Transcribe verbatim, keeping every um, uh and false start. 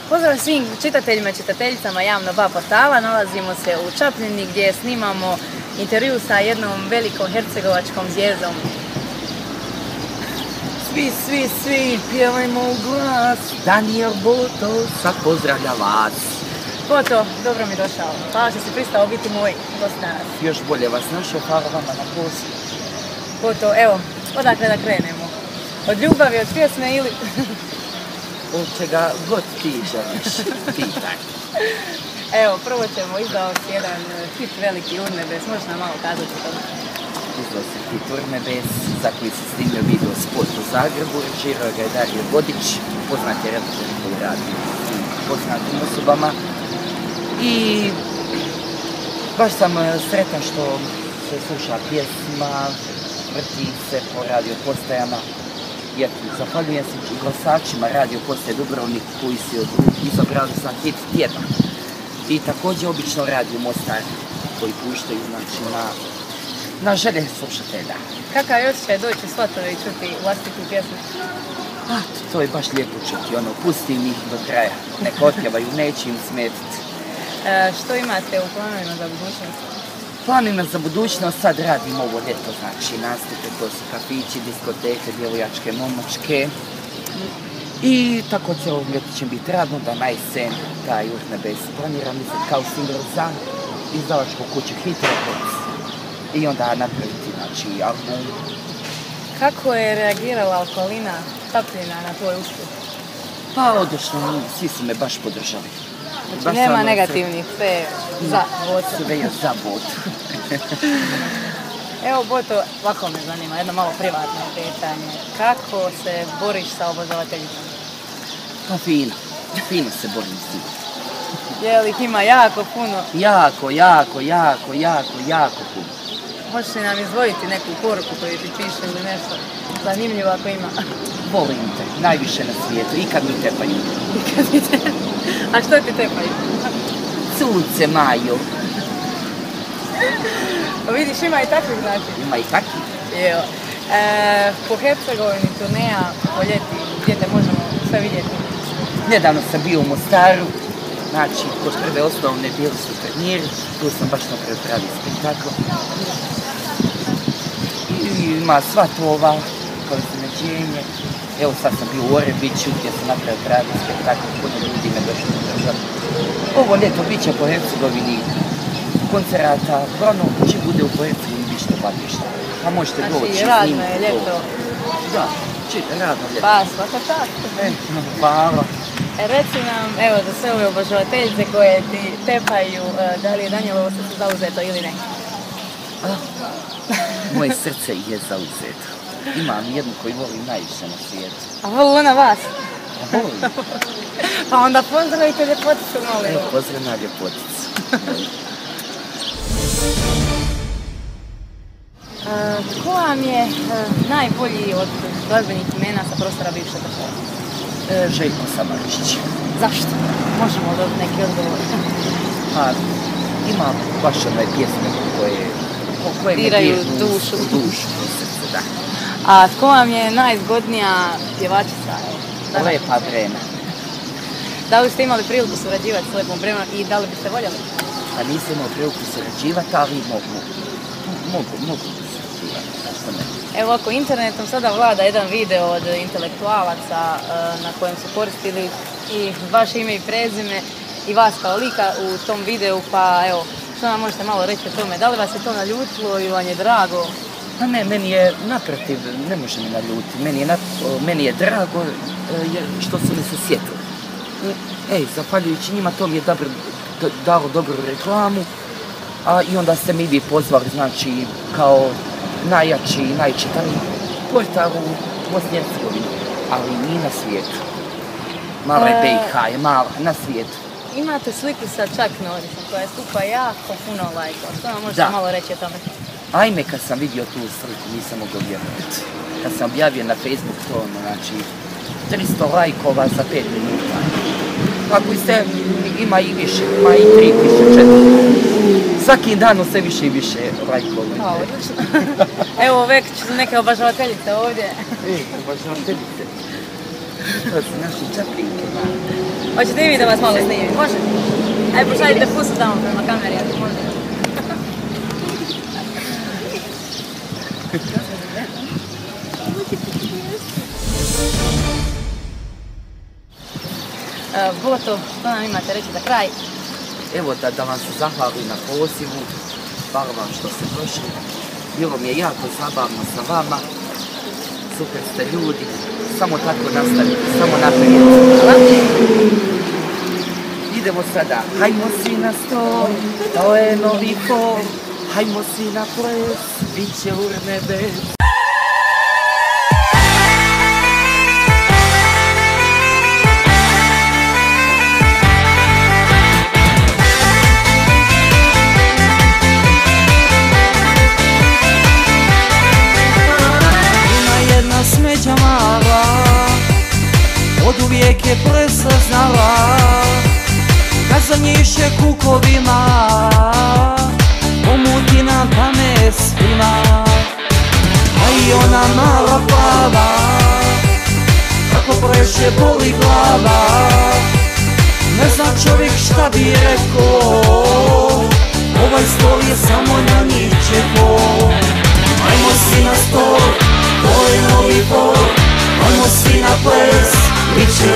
Pozdrav svim čitateljima i čitateljicama Javno ba portala. Nalazimo se u Čapljini gdje snimamo intervju sa jednom velikom hercegovačkom zvijezdom. Svi, svi, svi, pjevajmo u glas. Daniel Boto, sad pozdravlja vas. Boto, dobro mi došao. Hvala što si pristao biti moj gost danas. Još bolje vas našao, hvala vama na poslu. Boto, evo, odakle da krenemo? Od ljubavi, od pjesme ili... Od čega god ti želiš, pitaj. Evo, prvo ćemo izdao si jedan hit veliki Urnebes, možeš nam malo kazati o tome? Izdao si hit Urnebes, za koji se snimio video spot u Zagrebu, režirao ga je Dario Godić, poznat je redatelj koji radi s poznatim osobama. I baš sam sretan što se sluša pjesma, vrti se po radio postajama. Zahvaljujem se glasačima radio postaje Dubrovnik koji su izabrali za hit tjedna. I također obično radio Mostar koji puštaju znači, na, na želje slušatelja. Kakav je osjećaj doći u Svatove i čuti vlastitu pjesmu? A, to je baš lijepo čuti, ono, pustim ih do kraja. Neka otpjevaju, neće im smetiti. E, što imate u planovima za budućnost? Planima za budućnost, sad radim ovo ljeto, znači nastupe, to su kafići, diskoteke, djevojačke, momočke. I tako cijelo ljeto će biti radno da na jesen taj Urnebes planiram mislim kao single za izdavačku kuću Hit Records. I onda napraviti, znači, album. Kako je reagirala okolina Čapljina na tvoj uspjeh? Pa odlično, svi su me baš podržali. Znači baš nema ono, negativnih, sve je za Boto. Sve je za Boto. Evo Boto, ovako me zanima, jedno malo privatno pitanje. Kako se boriš sa obožavateljicama? Pa fino, fino se borim s tim. Je li ih ima jako puno? Jako, jako, jako, jako, jako puno. Možeš li nam izdvojiti neku poruku koju ti piše ili nešto zanimljivo ako ima? Volim te, najviše na svijetu, i kad mi tepaju. I kad mi tepaju? A što ti tepaju? Sunce, Majo. Pa vidiš, ima i takvih znači. Ima i takvih. Evo. E, po Hercegovini turneja po ljeti, gdje te možemo sve vidjeti? Nedavno sam bio u Mostaru, znači kod prve osnovne bili su turniri, tu sam baš napravio pravi spektakl. I ima svatova, kao iznenađenje. Evo sad sam bio u Orebiću gdje sam napravio pravi spektakl, puno ljudi me došli podržati. Ovo ljeto bit će po Hercegovini koncerata, ono će bude u Hercegovini bit što batišta. Pa možete znači, doći. Znači radno je ljeto. Da, čita, radno ljeto. Pa, svaka čast. E, hvala. E, reci nam, evo, za sve ove obožavateljice koje ti tepaju, da li je Danijelovo srce zauzeto ili ne? A, moje srce je zauzeto. Imam jednu koju volim najviše na svijetu. A voli ona vas? A volim. Pa onda pozdravite ljepoticu, molim. Evo, pozdrav na ljepoticu. Uh, ko vam je uh, najbolji od glazbenih imena sa prostora bivše države? E, Željko Samaričić. Zašto? Možemo dobiti neki odgovor. Pa, ima baš onaj pjesme koje, koje diraju me dušu. dušu, u srce, da. A tko vam je najzgodnija pjevačica? Lepa Brena. Da li ste imali priliku surađivati s Lepom Brenom i da li biste voljeli? Pa nisam imao priliku surađivati, ali mogu. Mogu, mogu surađivati. Zašto ne? Evo ako internetom sada vlada jedan video od intelektualaca na kojem su koristili i vaše ime i prezime i vas kao lika u tom videu, pa evo, što nam možete malo reći o tome? Da li vas je to naljutilo ili vam je drago? Pa ne, meni je naprotiv, ne može me naljuti. Meni je, na, meni je drago jer što su me se sjetili. Ej, zahvaljujući njima to mi je dobro, dalo dobru reklamu, a i onda ste mi vi pozvali, znači, kao najjači i najčitaniji portal u Bosni i Hercegovini, ali i na svijetu. Mala je B i H, je mala, na svijetu. Imate sliku sa Chuck Norrisom koja je skupa jako puno lajkova. Što vam možete da. malo reći o tome? Ajme, kad sam vidio tu sliku, nisam mogao vjerovati. Kad sam objavio na Facebook to, znači, tristo lajkova za pet minuta. Ako ste, ima i više, ima i tri tisuće, četiri. Svakim danom sve više i više lajkova. Pa, odlično. Evo, već su neke obožavateljice ovdje. E, obožavateljice. To su naši čaplinke, mali. Hoćete i vi da vas malo snimim? Može? Ajde, pošaljite pusu tamo prema kameri, ako može. Boto, što nam imate reći za kraj? Evo da, da vam se zahvalim na pozivu, hvala vam što ste došli. Bilo mi je jako zabavno sa vama, super ste ljudi, samo tako nastavite, samo naprijed. Hvala. Idemo sada, hajmo svi na stol, to je novi fol, hajmo svi na ples, bit će urnebes. Smeđa mala, od uvijek je presaznala, kad za njiše kukovima, pomuti nam pamet svima. A i ona mala plava, kako preše boli glava, ne zna čovjek šta bi rekao, ovaj stol je samo na njih čeko. Ajmo svi na stol, to je novi bol, ajmo svi na ples, bit će